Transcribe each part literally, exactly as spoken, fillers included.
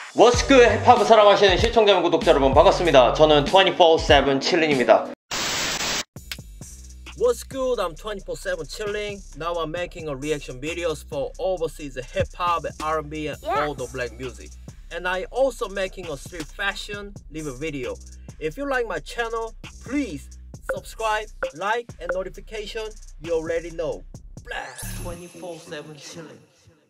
What's good 힙합을 사랑하시는 시청자 및 구독자 여러분 반갑습니다. 저는 twenty-four seven 칠린입니다. What's good? I'm twenty-four seven chilling. Now I'm making a reaction videos for overseas hip hop, R and B, and Yes. all the black music. And I also making a street fashion live video. If you like my channel, please subscribe, like, and notification. You already know. Blast twenty-four seven chilling.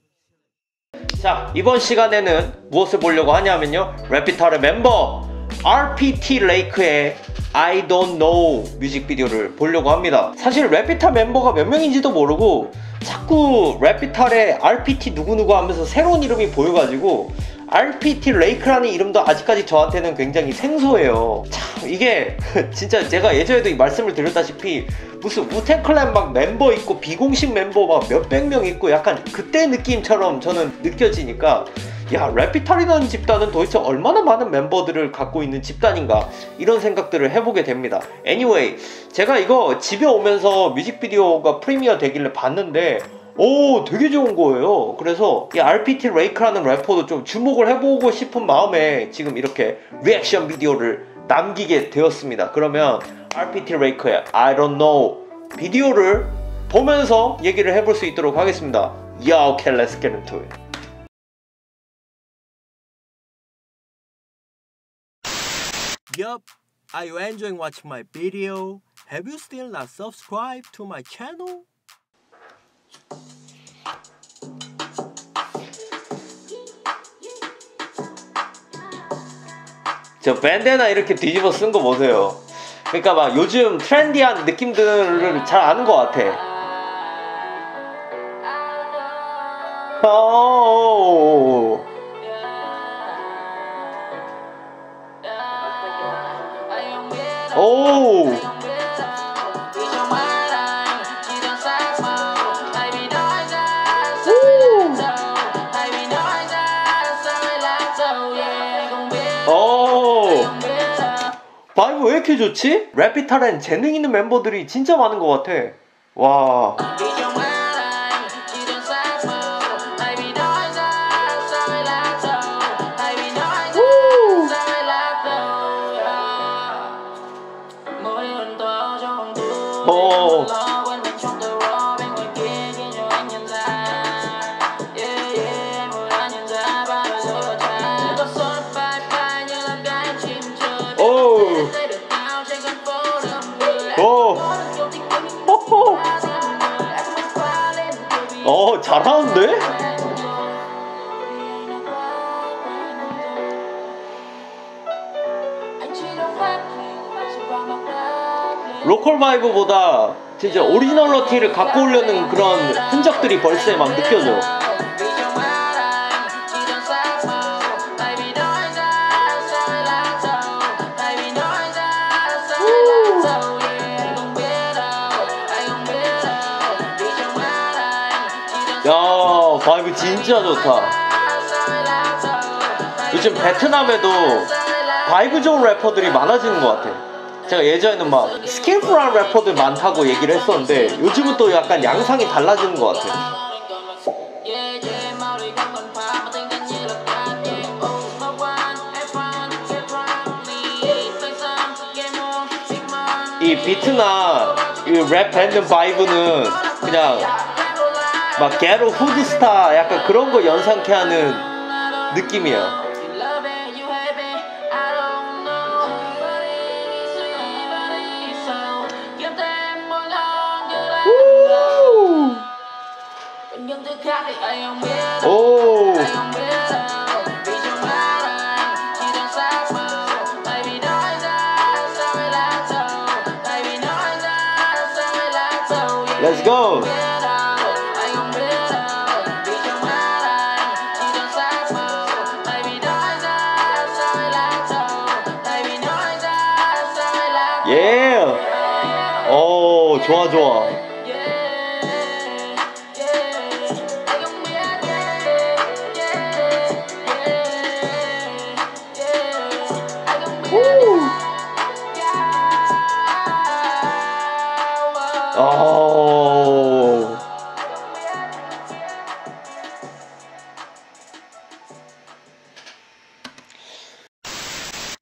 자, 이번 시간에는 무엇을 보려고 하냐면요, 래피탈의 멤버 알피티 레이크의 I don't know 뮤직비디오를 보려고 합니다. 사실 래피탈 멤버가 몇 명인지도 모르고 자꾸 래피탈의 알피티 누구누구 하면서 새로운 이름이 보여가지고 알피티 레이크라는 이름도 아직까지 저한테는 굉장히 생소해요. 참 이게 진짜 제가 예전에도 이 말씀을 드렸다시피 무슨 우텐클랜 막 멤버 있고 비공식 멤버 막 몇백 명 있고 약간 그때 느낌처럼 저는 느껴지니까, 야, 래피탈이라는 집단은 도대체 얼마나 많은 멤버들을 갖고 있는 집단인가, 이런 생각들을 해보게 됩니다. Anyway, 제가 이거 집에 오면서 뮤직비디오가 프리미어 되길래 봤는데 오, 되게 좋은 거예요. 그래서 이 알피티 레이크라는 래퍼도 좀 주목을 해보고 싶은 마음에 지금 이렇게 리액션 비디오를 남기게 되었습니다. 그러면 알피티 레이크의 I don't know 비디오를 보면서 얘기를 해볼 수 있도록 하겠습니다. Yo, okay, let's get into it. Yup. Are you enjoying watching my video? Have you still not subscribed to my channel? 저 밴드나 이렇게 뒤집어 쓴 거 보세요. 그러니까 막 요즘 트렌디한 느낌들을 잘 아는 것 같아. 오. 오. 오. 바이브 왜 이렇게 좋지? 래피탈엔 재능 있는 멤버들이 진짜 많은 것 같아. 와. 오. 오. 호호. 어, 잘하는데? 로컬 바이브보다 진짜 오리지널러티를 갖고 오려는 그런 흔적들이 벌써 막 느껴져. 야, 바이브 진짜 좋다. 요즘 베트남에도 바이브 좋은 래퍼들이 많아지는 것 같아. 제가 예전에는 막 스킬풀한 래퍼들 많다고 얘기를 했었는데 요즘은 또 약간 양상이 달라지는 것 같아. 이 비트나 이 랩 밴드 바이브는 그냥 막 게로 후드스타 약간 그런 거 연상케 하는 느낌이야. 오. Let's go. 예. 오, 좋아 좋아. 오.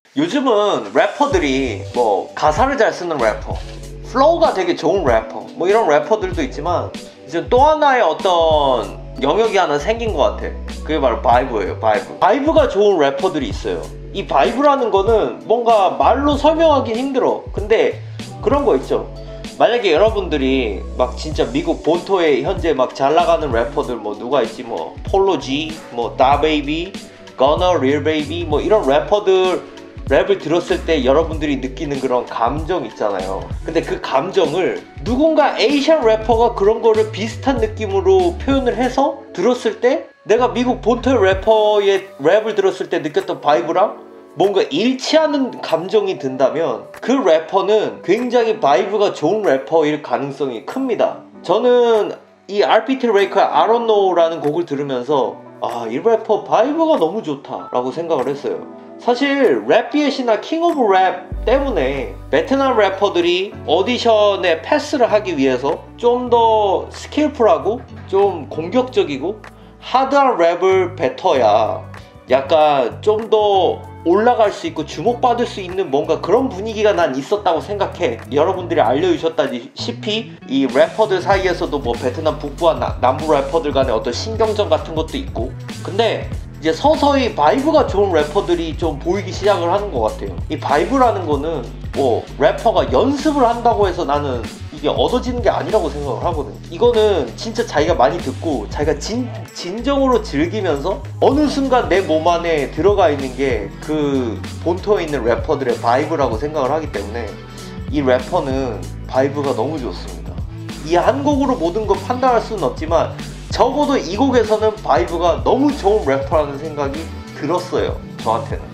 요즘은 래퍼들이 뭐 가사를 잘 쓰는 래퍼, 플로우가 되게 좋은 래퍼, 뭐 이런 래퍼들도 있지만 이제 또 하나의 어떤 영역이 하나 생긴 것 같아. 그게 바로 바이브예요. 바이브. 바이브가 좋은 래퍼들이 있어요. 이 바이브라는 거는 뭔가 말로 설명하기 힘들어. 근데 그런 거 있죠. 만약에 여러분들이 막 진짜 미국 본토에 현재 막 잘 나가는 래퍼들 뭐 누가 있지, 뭐 폴로 G, 뭐 다베이비, 거너, 릴베이비 뭐 이런 래퍼들 랩을 들었을 때 여러분들이 느끼는 그런 감정 있잖아요. 근데 그 감정을 누군가 에이시안 래퍼가 그런 거를 비슷한 느낌으로 표현을 해서 들었을 때 내가 미국 본토의 래퍼의 랩을 들었을 때 느꼈던 바이브랑 뭔가 일치하는 감정이 든다면 그 래퍼는 굉장히 바이브가 좋은 래퍼일 가능성이 큽니다. 저는 이 알피티 레이크의 I don't know라는 곡을 들으면서 아, 이 래퍼 바이브가 너무 좋다 라고 생각을 했어요. 사실 랩비엣이나 킹 오브 랩 때문에 베트남 래퍼들이 오디션에 패스를 하기 위해서 좀 더 스킬풀하고 좀 공격적이고 하드한 랩을 뱉어야 약간 좀 더 올라갈 수 있고 주목받을 수 있는 뭔가 그런 분위기가 난 있었다고 생각해. 여러분들이 알려주셨다시피 이 래퍼들 사이에서도 뭐 베트남 북부와 나, 남부 래퍼들 간의 어떤 신경전 같은 것도 있고, 근데 이제 서서히 바이브가 좋은 래퍼들이 좀 보이기 시작을 하는 것 같아요. 이 바이브라는 거는 뭐 래퍼가 연습을 한다고 해서 나는 이게 얻어지는 게 아니라고 생각을 하거든. 이거는 진짜 자기가 많이 듣고 자기가 진, 진정으로 즐기면서 어느 순간 내 몸 안에 들어가 있는 게 그 본토에 있는 래퍼들의 바이브라고 생각을 하기 때문에 이 래퍼는 바이브가 너무 좋습니다. 이 한 곡으로 모든 걸 판단할 수는 없지만 적어도 이 곡에서는 바이브가 너무 좋은 래퍼라는 생각이 들었어요, 저한테는.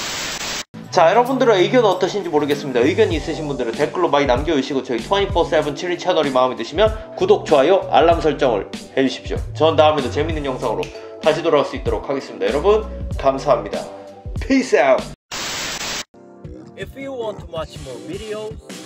자, 여러분들의 의견은 어떠신지 모르겠습니다. 의견이 있으신 분들은 댓글로 많이 남겨주시고 저희 이십사 세븐 칠리 채널이 마음에 드시면 구독, 좋아요, 알람 설정을 해주십시오. 전 다음에도 재밌는 영상으로 다시 돌아올 수 있도록 하겠습니다. 여러분 감사합니다. Peace out. If you want to watch more videos,